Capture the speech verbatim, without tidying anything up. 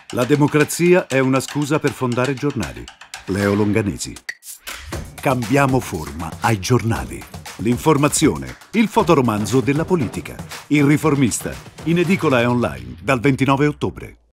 La democrazia è una scusa per fondare giornali. Leo Longanesi. Cambiamo forma ai giornali. L'informazione, il fotoromanzo della politica. Il Riformista, in edicola e online dal ventinove ottobre.